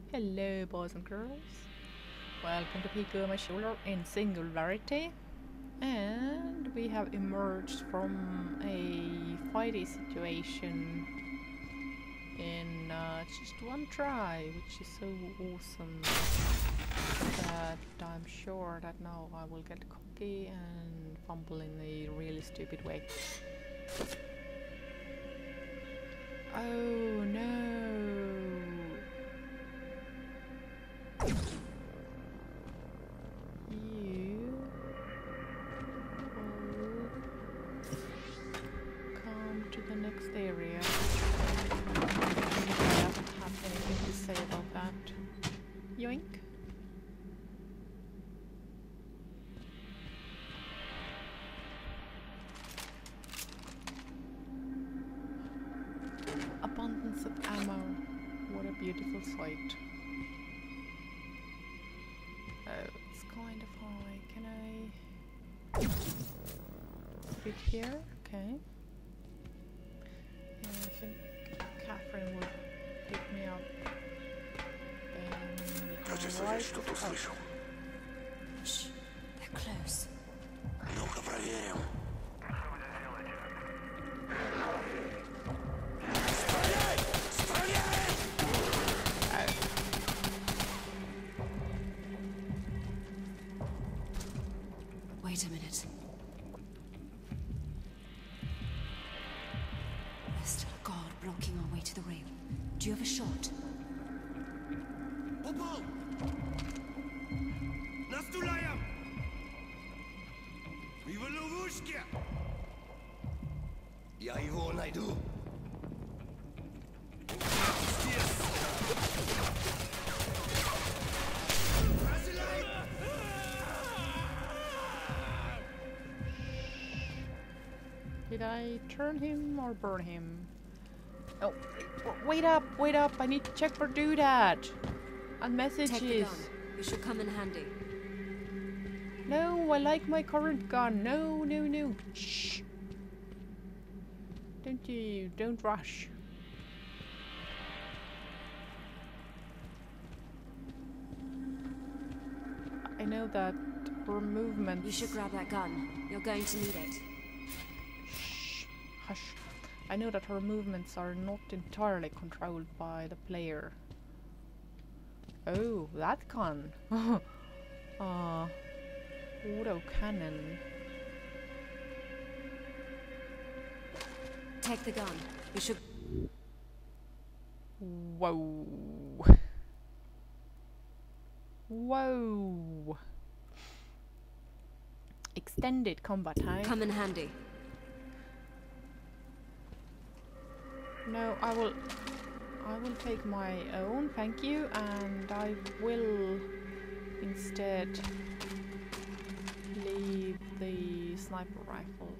Hello boys and girls, welcome to Pico my shoulder in Singularity, and we have emerged from a fighty situation in just one try, which is so awesome that I'm sure that now I will get cocky and fumble in a really stupid way. Oh no! You will come to the next area. I don't have anything to say about that. Yoink. Abundance of ammo. What a beautiful sight. Oh, it's kind of high. Can I put it here? Okay. Yeah, I think Catherine will pick me up. Кажется, я что-то услышал. Shh, they're close. Ну-ка проверим. Wait a minute. There's still a guard blocking our way to the rail. Do you have a shot? Попал! Настуляем! Мы в ловушке! Я его найду. Did I turn him or burn him? Oh, wait up, wait up! I need to check for doodad and messages. Take the gun. It should come in handy. No, I like my current gun. No, no, no. Shh. Don't rush. I know that her movements. You should grab that gun. You're going to need it. Shh. Hush. I know that her movements are not entirely controlled by the player. Oh, that gun. Auto cannon. Take the gun. You should. Whoa. Whoa. Extended combat time. Come in handy. No, I will take my own, thank you, and I will instead leave the sniper rifle.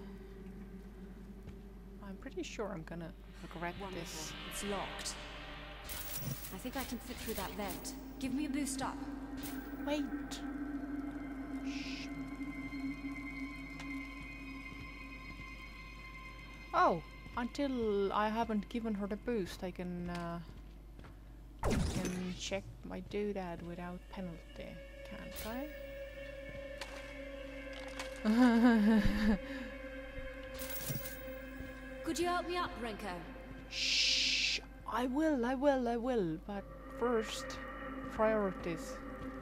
I'm pretty sure I'm gonna regret this. It's locked. I think I can fit through that vent. Give me a boost up. Wait. Shh. Oh, until I haven't given her the boost, I can check my doodad without penalty, can't I? Could you help me up, Renko? Shh! I will, but first, priorities.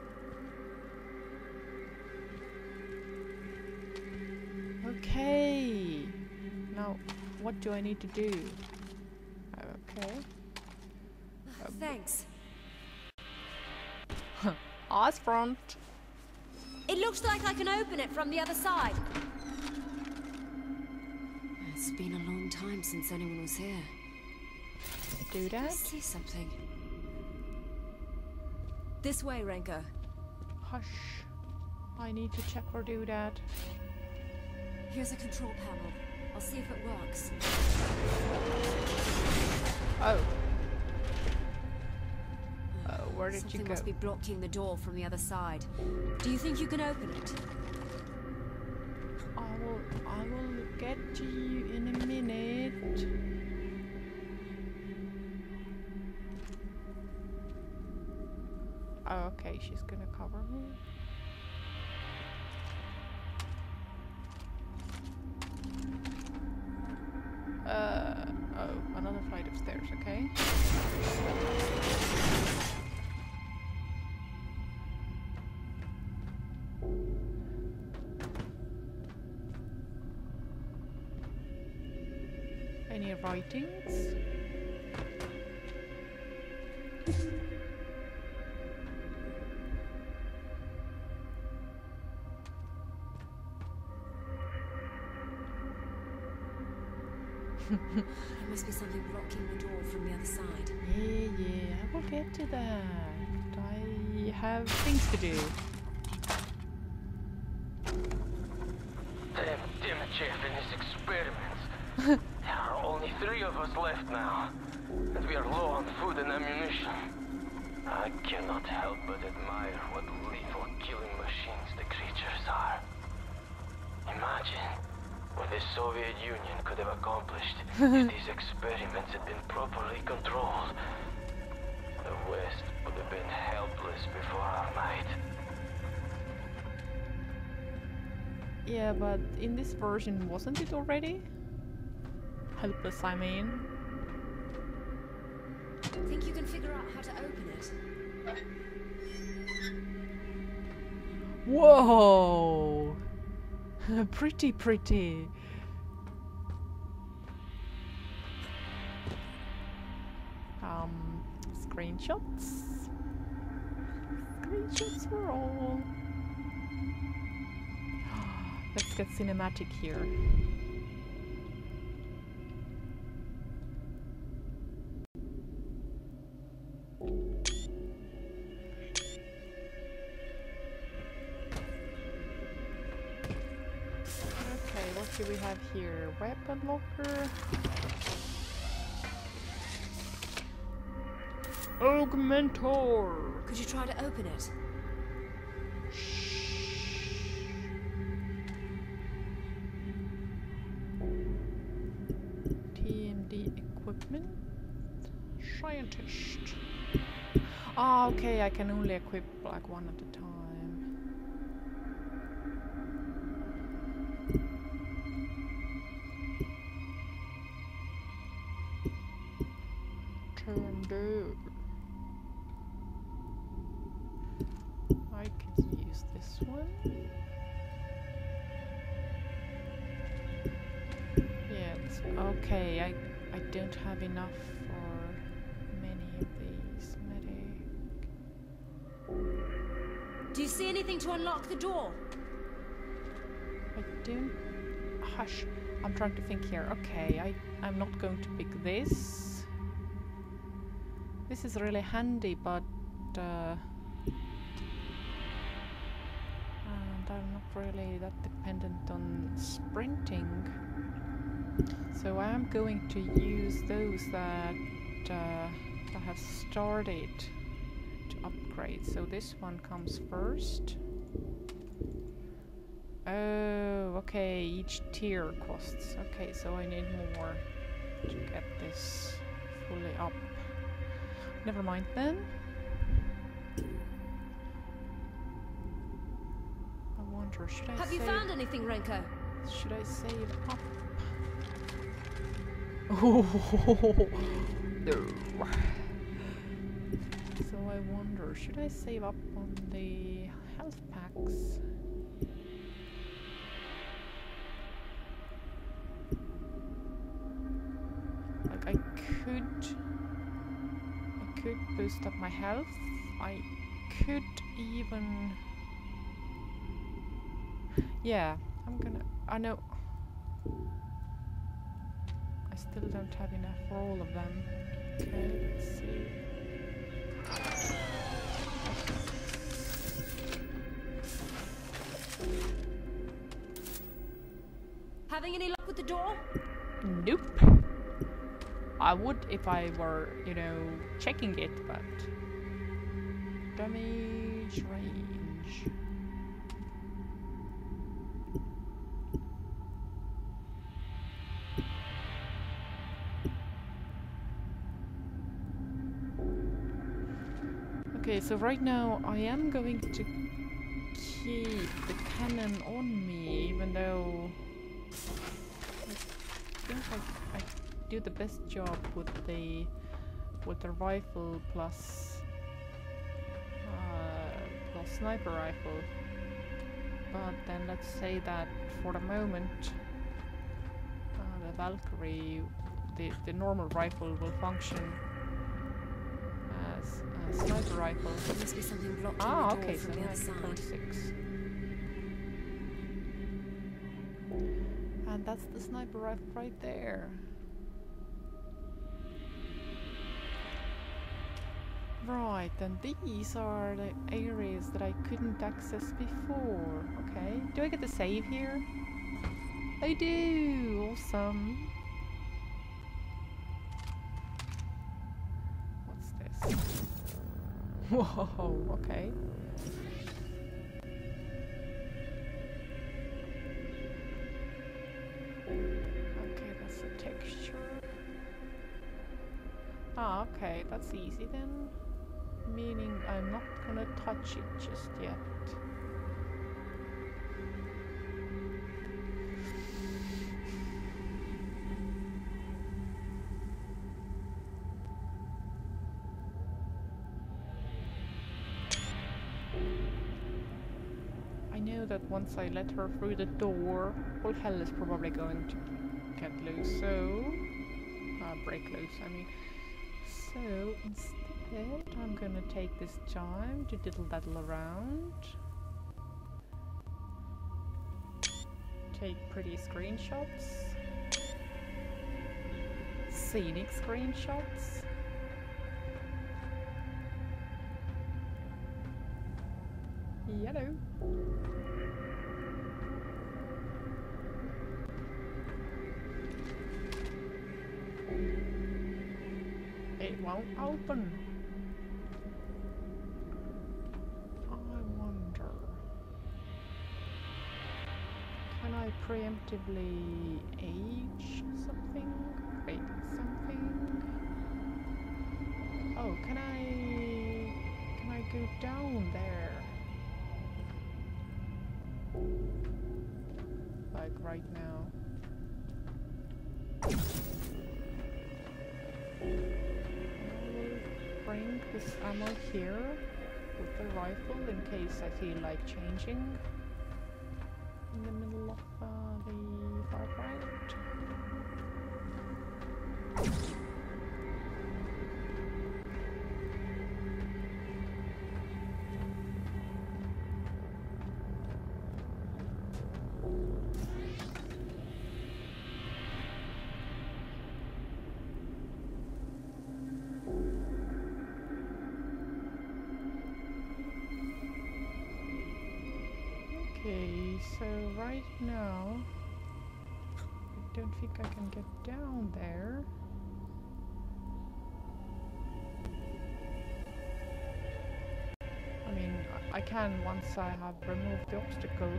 Okay. Now, what do I need to do? Okay. Thanks. Eyes front. It looks like I can open it from the other side. It's been a long time since anyone was here. Do I that? see something. This way, Renko. Hush. I need to check for doodad. Here's a control panel. I'll see if it works. Oh. Where did Something you go? must be blocking the door from the other side. Do you think you can open it? I will get to you in a minute. Oh, okay, she's gonna cover me. Oh, another flight of stairs, okay. Any writings? There must be something blocking the door from the other side. Yeah, I will get to that. I have things to do. Damn it, Jeff, in these experiments. There are only 3 of us left now, and we are low on food and ammunition. I cannot help but admire what lethal killing machines the creatures are. Imagine what the Soviet Union could have accomplished if these experiments had been properly controlled. The West would have been helpless before our might. Yeah, but in this version, wasn't it already? Helpless, I mean. Think you can figure out how to open it? Whoa! Pretty. Screenshots. Screenshots for all. Let's get cinematic here. Okay, what do we have here? Weapon locker. Augmentor! Could you try to open it? TMD equipment. Scientist. Ah, okay, I can only equip like one at a time. TMD. I can use this one. Yeah, okay, I don't have enough for many of these medic. Do you see anything to unlock the door? I don't. Hush. I'm trying to think here. Okay, I'm not going to pick this. This is really handy, but and I'm not really that dependent on sprinting. So I am going to use those that have started to upgrade. So this one comes first. Oh, okay, each tier costs. Okay, so I need more to get this fully up. Never mind then. I wonder, should I Have you save? found anything, Renko? Should I save up? Oh no. So I wonder, should I save up on the health packs? Like I could boost up my health. I could even, yeah, I'm gonna, I know I still don't have enough for all of them. Okay, let's see. Having any luck with the door? Nope. I would if I were, you know, checking it, but damage range. Okay, so right now I am going to keep the cannon on me, even though I think I do the best job with the rifle plus sniper rifle. But then let's say that for the moment the Valkyrie, the normal rifle will function as a sniper rifle. There must be something blocked in the door Okay, so from the now I other can code side. 6. And that's the sniper rifle right there. Right, then these are the areas that I couldn't access before. Okay, do I get to save here? I do! Awesome! What's this? Whoa, okay. Okay, that's the texture. Ah, okay, that's easy then. Meaning I'm not gonna touch it just yet. I know that once I let her through the door, all hell is probably going to get loose, so... break loose, I mean. So, instead, I'm gonna take this time to diddle-daddle around. Take pretty screenshots. Scenic screenshots. Yellow. It won't open. I wonder. Can I preemptively age something? Break something? Oh, can I go down there? Like right now. Bring this ammo here with the rifle in case I feel like changing in the middle of the firefight. Okay, so right now I don't think I can get down there. I mean, I can once I have removed the obstacle.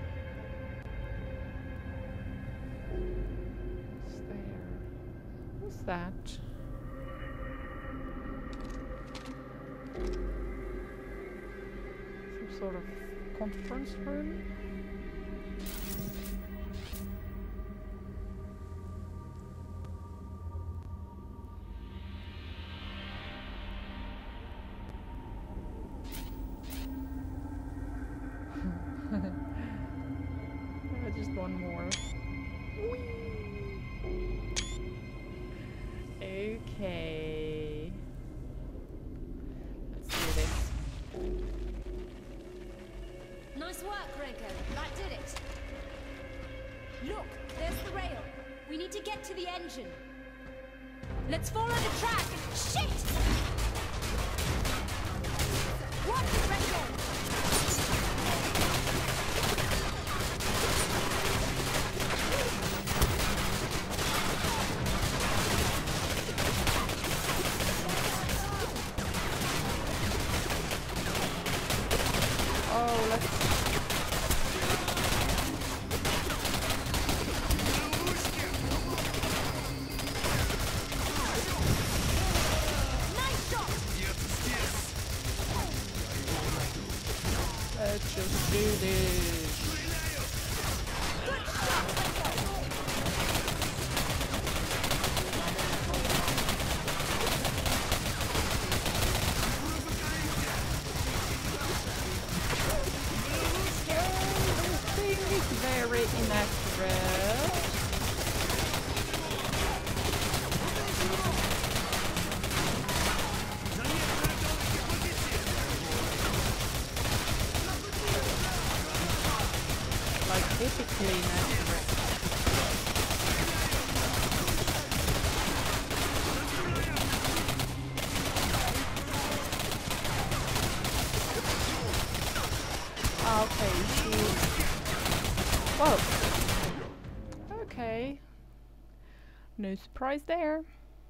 What's there? What's that? Some sort of conference room? Just one more. Whee! Okay. Let's do this. Nice work, Renko. That did it. Look, there's the rail. We need to get to the engine. Let's follow the track. Shit! Watch it, Renko! Oh, let's... Let's just do this. Very inaccurate. Like typically inaccurate. Okay, whoa. Okay. No surprise there.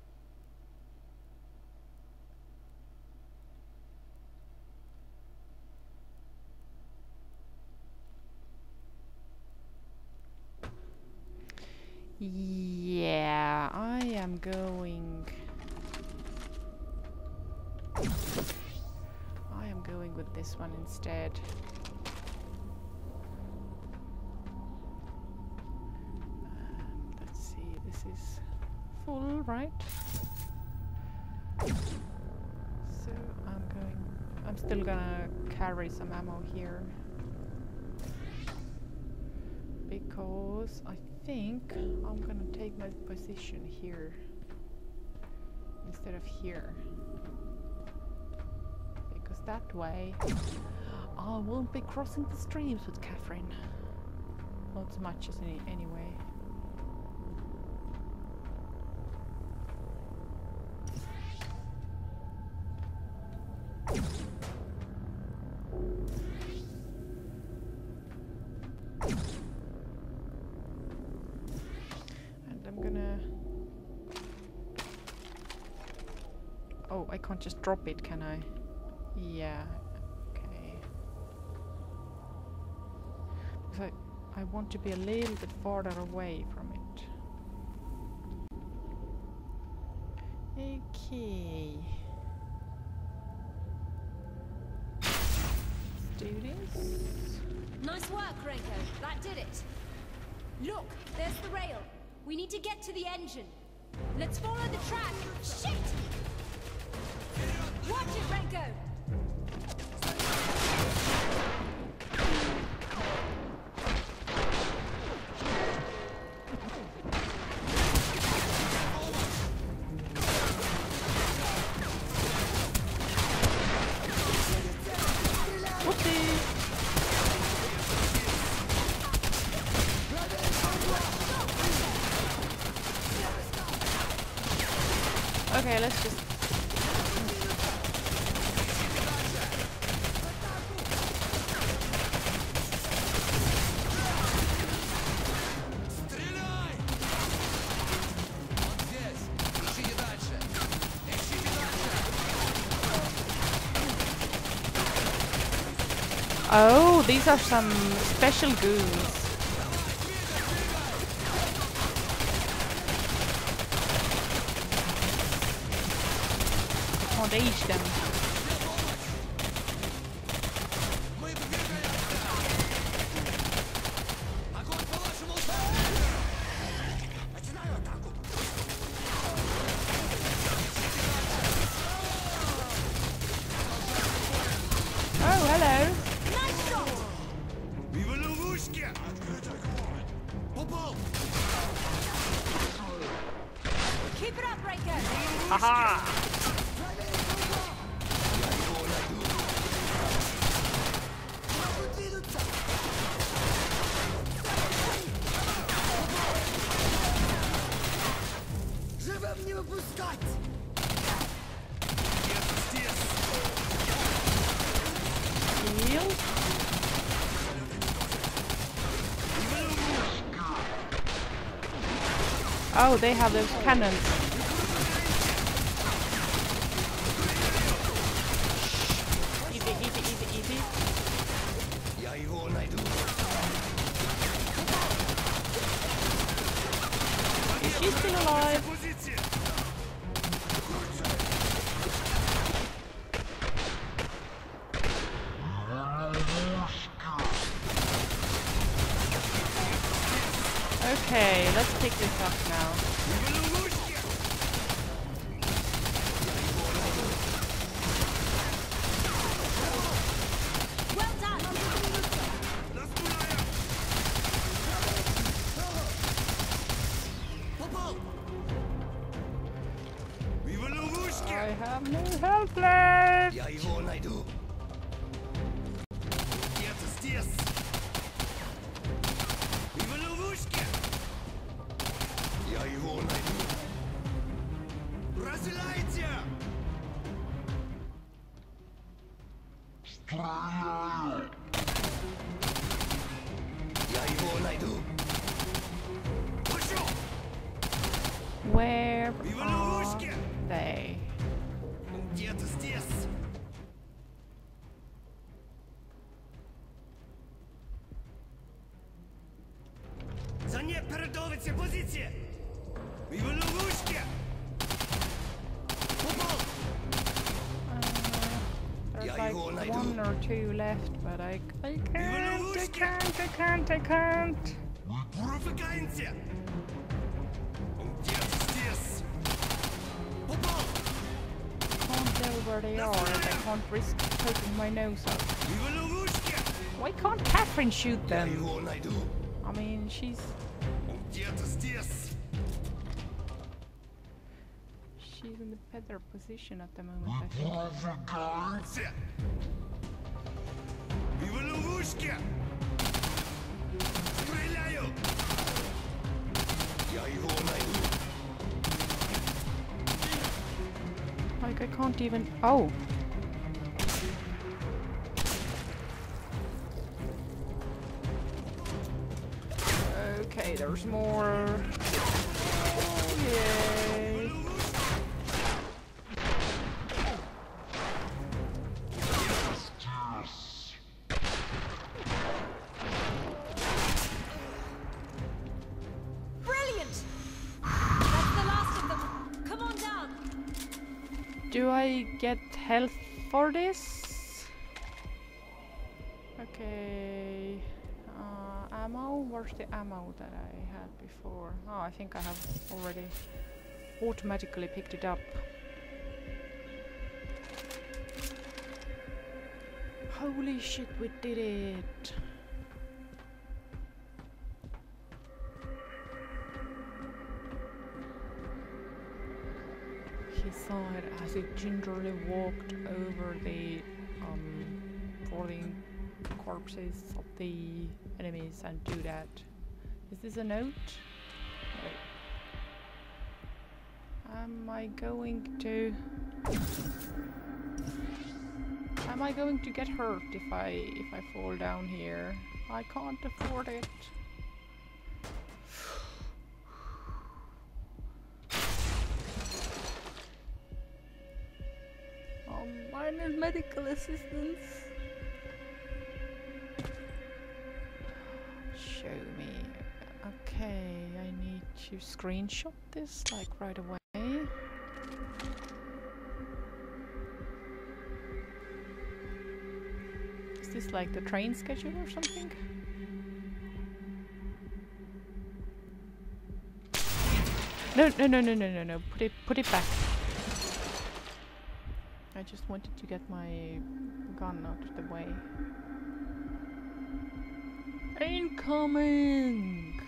Yeah, I am going with this one instead. Let's see, this is full, right? So I'm still gonna carry some ammo here. Because I think I'm gonna take my position here instead of here. Because that way I won't be crossing the streams with Catherine. Not as much as anyway. Oh, I can't just drop it, can I? Yeah, okay. Because I want to be a little bit farther away from it. Okay. Let's do this. Nice work, Renko. That did it. Look, there's the rail. We need to get to the engine. Let's follow the track. Shit! Watch it, Renko! Okay, let's just... Oh, these are some special goons. Can't age them. Oh, hello. Keep it up, Renko! Aha! Oh, they have those cannons. Easy, easy, easy, easy. Is she still alive? Okay, let's pick this up now. Well done. I have no health left! Я его найду. Где-то здесь. Вы в ловушке. Я его найду. Разделяйте! Я его найду. Пошел! Where Вы в are ловушке. they? Где-то здесь. Занепредовите позиции. Вы в ловушке. Попал. There's Я like его найду. 1 or 2 left, but I can't. Профукайте. Где-то здесь. Попал. Can't tell where they are, and I can't risk poking my nose up. Вы в ловушке. Why can't Catherine shoot Я them? его найду. I mean, she's Где-то здесь. in the better position at the moment, I think. Профукайте. Вы в ловушке. Стреляю. Я его найду. Like, I can't even... Oh! Okay, there's more. Oh, yay. Brilliant! That's the last of them. Come on down. Do I get health for this? Okay. Ammo? Where's the ammo that I had before? Oh, I think I have already automatically picked it up. Holy shit, we did it! He saw it as he gingerly walked over the falling corpses of the enemies and do that. Is this a note? Wait. Am I going to get hurt if I fall down here? I can't afford it. I need medical assistance. Show me. Okay, I need to screenshot this like right away. Is this like the train schedule or something? No. Put it back. I just wanted to get my gun out of the way. Incoming!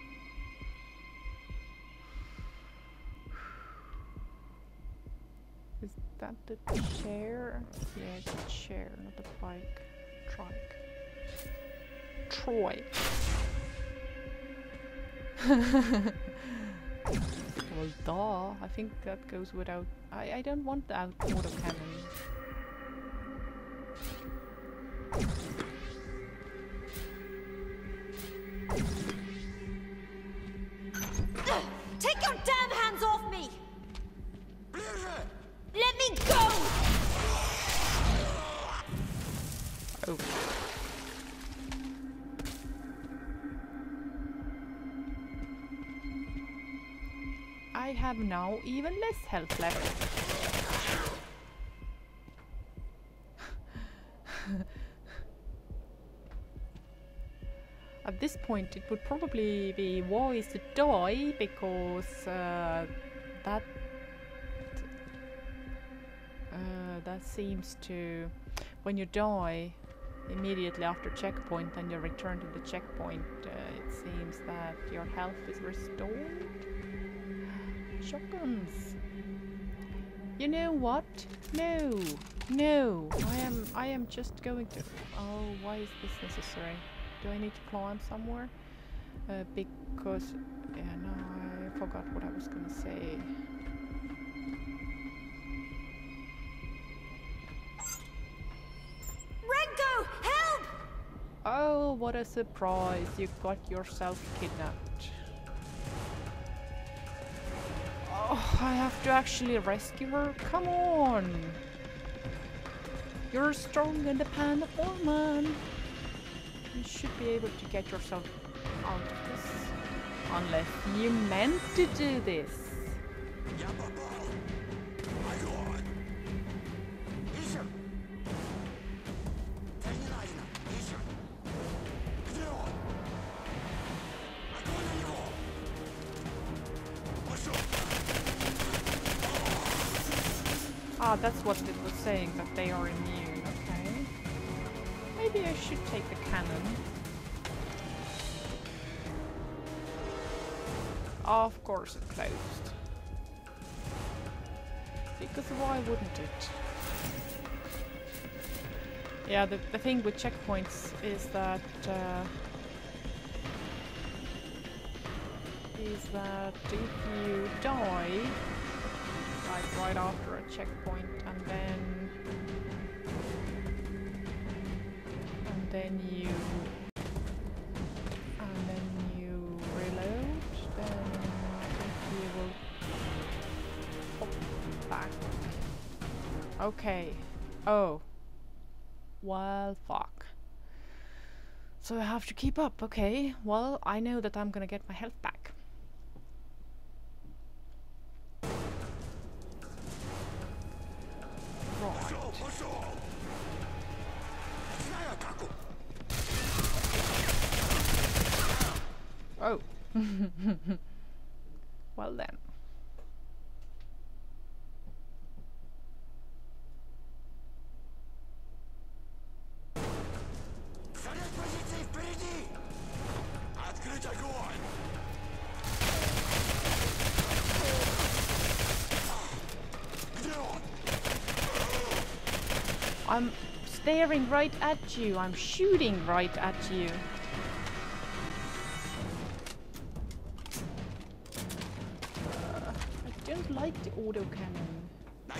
Is that the chair? Yeah, it's a chair, not a bike. Trike. Troy. Well, duh. I think that goes without... I don't want the autocannon. Take your damn hands off me! Let me go! Oh. I have now even less health left. at this point it would probably be wise to die, because that seems to, when you die immediately after checkpoint and you return to the checkpoint, it seems that your health is restored. Shotguns. You know what? No, no. I am just going to. Oh, why is this necessary? Do I need to climb somewhere? Because yeah, no, I forgot what I was gonna say. Renko, help! Oh, what a surprise! You got yourself kidnapped. Oh, I have to actually rescue her? Come on! You're strong and dependable, man. You should be able to get yourself out of this. Unless you meant to do this. Ah, that's what it was saying, that they are immune, okay. Maybe I should take the cannon. Of course it closed. Because why wouldn't it? Yeah, the thing with checkpoints is that if you die like right after a checkpoint and then you reload, then I think you will pop back. Okay. Oh. Well, fuck. So I have to keep up. Okay. Well, I know that I'm gonna get my health back. Right. Oh. Well then. I'm staring right at you. I'm shooting right at you. I don't like the autocannon. No!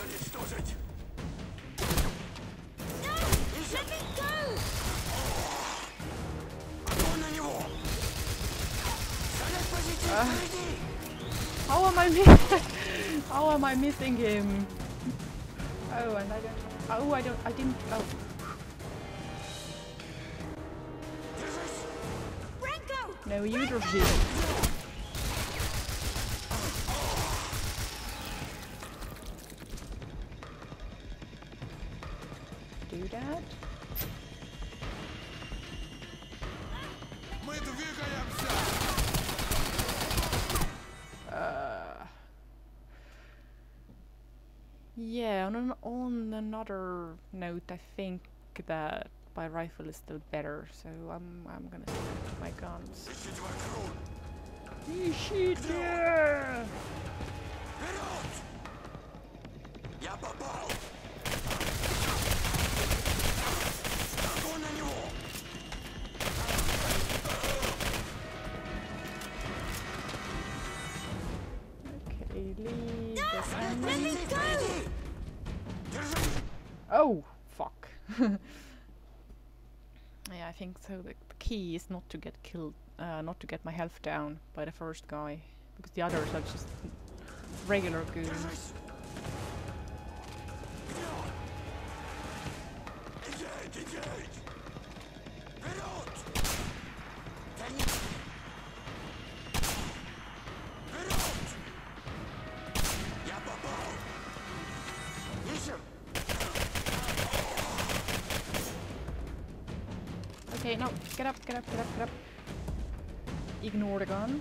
Let me go! How am I how am I missing him? Oh, and I don't. Oh, I didn't. Oh. Renko! No, you don't do it. Do that? Yeah, on another note, I think that my rifle is still better, so I'm gonna stick to my guns. Shit, yeah! Okay, leave this ammo. Let me go! Oh, fuck. Yeah, I think so. The key is not to get killed, not to get my health down by the first guy, because the others are just regular goons. Okay, no, get up, get up, get up, get up. Ignore the gun.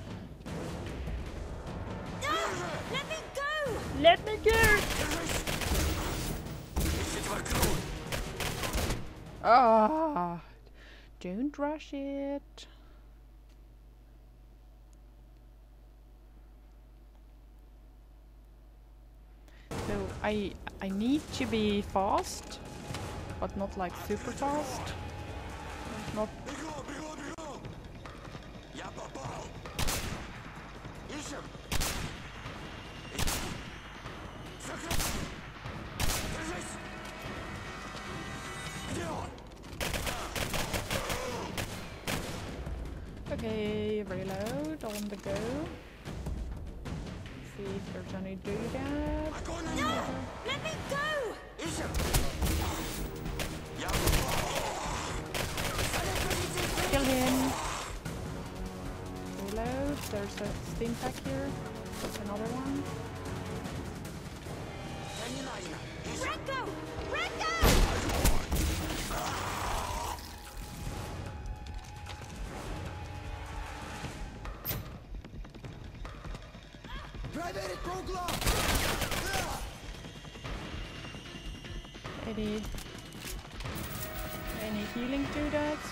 Let me go! Let me go! Ah, don't rush it. So I need to be fast, but not like super fast. Not. Okay, reload on the go. See if there's any doodads. No! Let me go! Kill him. Reload. There's a steam pack here. That's another one. Renko! Renko! Any healing doodads?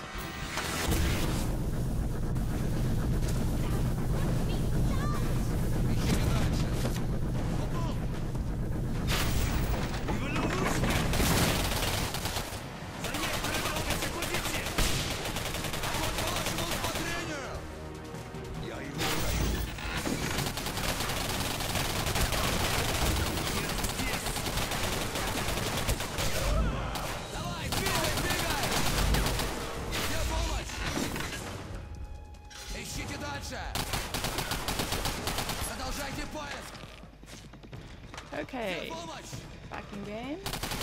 Okay, back in game.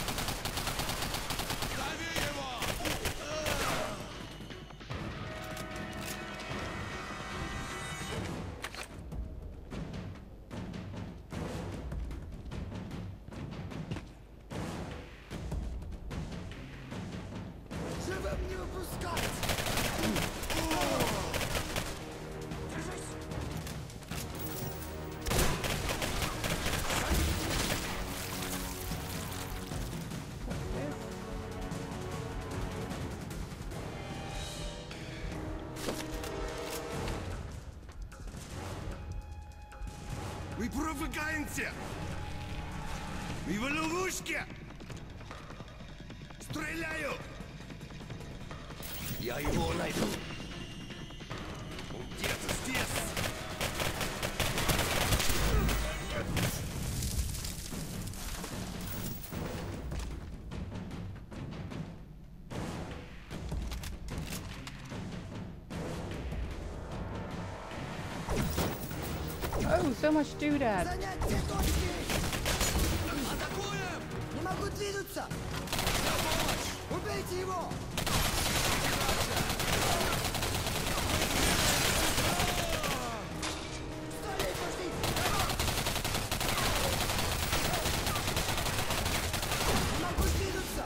Вы провогаете! Вы в ловушке! Стреляю! Я его найду! Он где-то здесь! Oh, so much doodad. Атакуем! Не могу двинуться! За помощь! Убейте его! Стали, пошли! Не могу двинуться!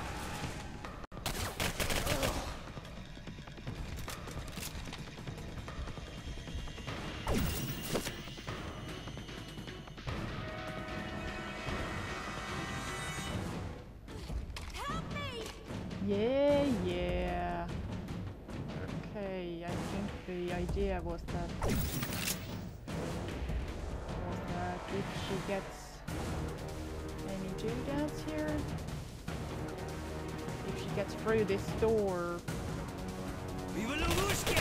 Yeah, yeah. Okay, I think the idea was that if she gets any doodads here, if she gets through this door Вы в ловушке!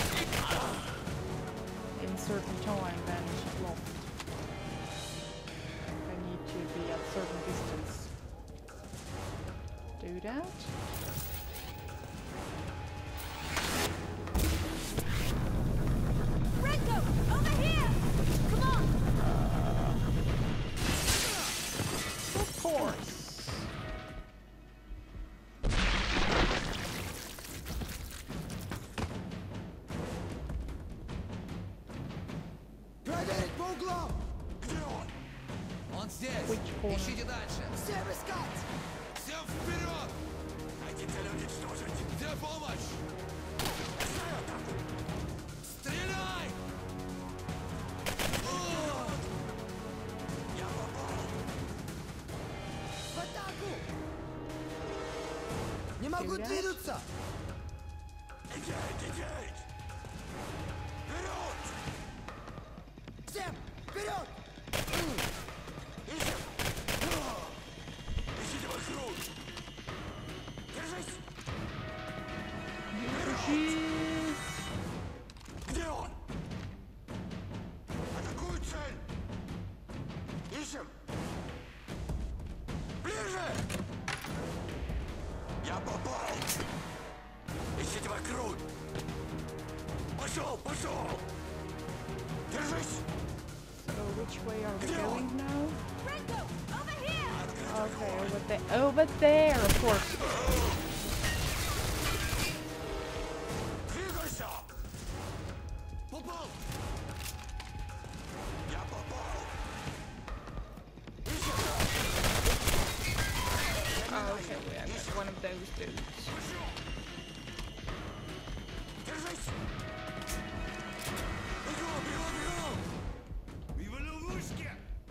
in certain time, then she's lost. I need to be at certain distance. Doodad. Renko! Over here! Come on! Of course. Проверить по углам! Где он? Он здесь! Which corner? Ищите дальше! Всем искать! Всем вперед! Найти цель уничтожить! Где помощь? могу двинуться! Вперед! Всем! Вперед! Ищем! Ищите маршрут! Держись! Держись. Где он? Атакую цель! Ищем! Ближе! Я попал! Ищите вокруг! Пошел, пошел! Держись! So which way are we Где он? going now? Renko, over here! Okay, over there, of course. Двигайся! Попал! Я попал! Ищем! Oh, okay, we have one of those dudes. Держись! Бегом, бегом, бегом! Мы в ловушке!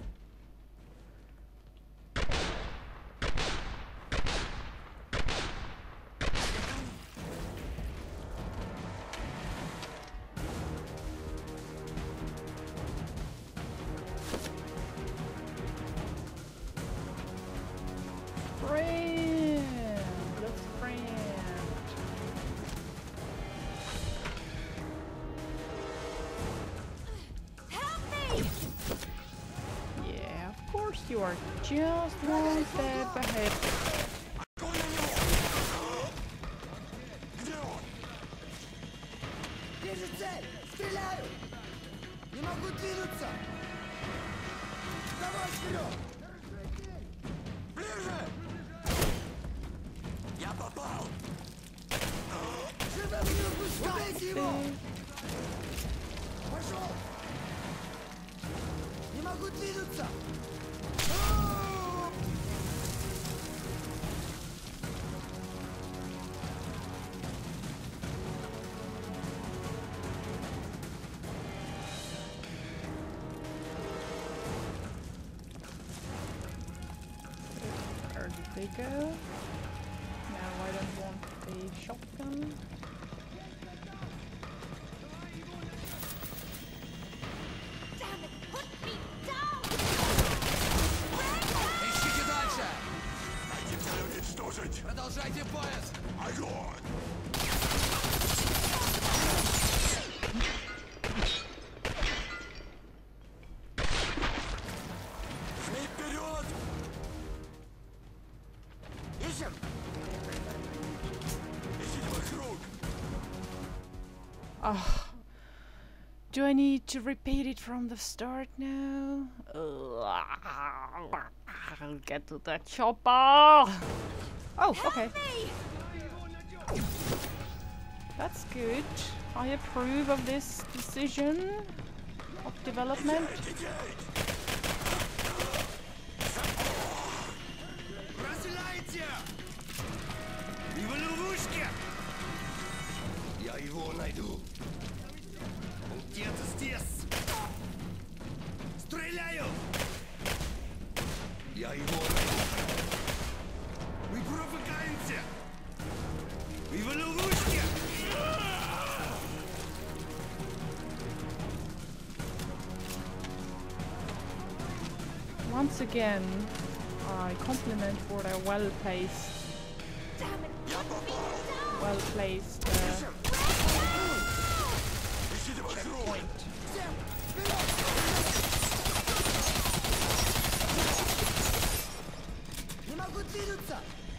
Friend! Let's friend. Help me! Yeah, of course you are just one step ahead. Где он? Вижу цель! Стреляю! Не могу двинуться! Давай вперед! Ближе! Я попал! Живым не упускайте его! Hey. Пошел! Не могу двинуться! Where did they go? Now I don't want a shotgun. Damn it! Put me down! Ищите дальше! Найти цель уничтожить! Продолжайте поиск! Огонь! Жми вперед! Ищем! Ищите вокруг! Ah. Do I need to repeat it from the start now? I'll get to that chopper! Oh, okay. That's good. I approve of this decision of development. Разделяйте! И в ловушке! Я его найду. Он где-то здесь. Стреляю! Я его найду. Мы промахаемся! Мы в ловушке! Once again, I compliment for their well-placed Damn it! Put me down! well-placed Ищите вокруг! point. Всем! Вперед! Не могу двинуться!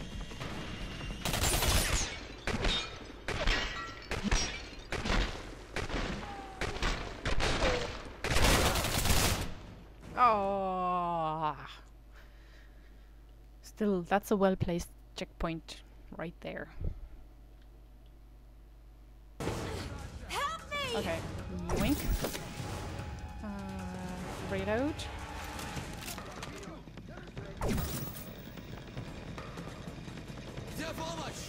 Oh, still, that's a well-placed checkpoint right there. Help me! Okay, yoink. Reload. Где помощь?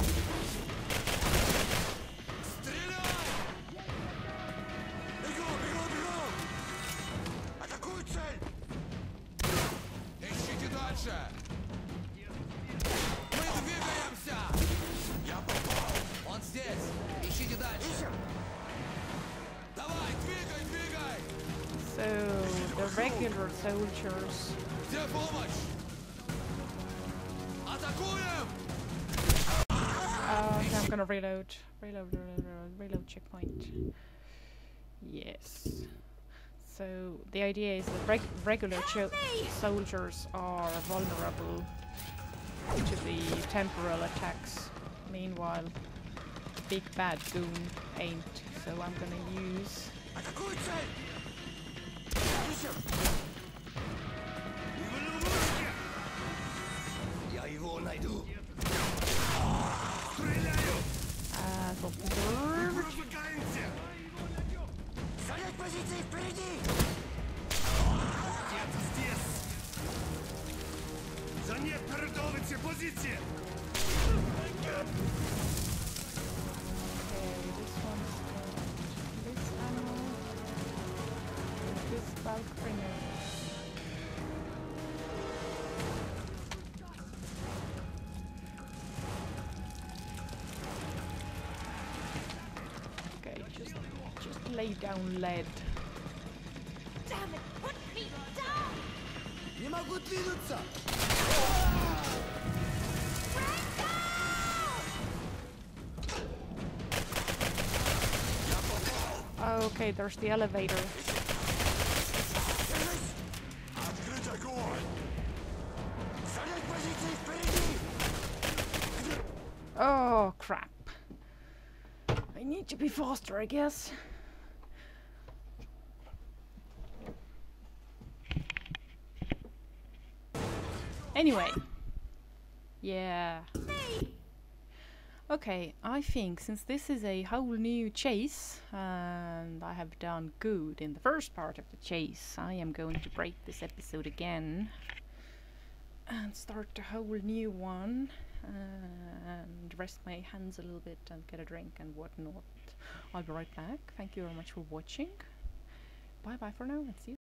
Стреляй! Бегом, бегом, бегом! Атакую цель! Ищите дальше! Мы двигаемся! Я regular soldiers. Где помощь? Атакуем! Okay, I'm gonna reload. Reload checkpoint. Yes. So the idea is that regular soldiers are vulnerable to the temporal attacks. Meanwhile, big bad goon ain't. So I'm gonna use. Атакуй цель! Ищем! Я его найду! Стреляю! Разыграемся! Занять позиции впереди! Где-то здесь! Занять передовицы позиции! Okay, this one's got this ammo, this bulk grenade. Okay, just lay down lead. Damn it! Put me down! Не могу двинуться! Okay, there's the elevator. Открыть огонь! Занять позиции впереди! Oh, crap. I need to be faster, I guess. Anyway. Yeah. Okay, I think since this is a whole new chase, and I have done good in the first part of the chase, I am going to break this episode again and start a whole new one and rest my hands a little bit and get a drink and whatnot. I'll be right back. Thank you very much for watching. Bye bye for now and see you.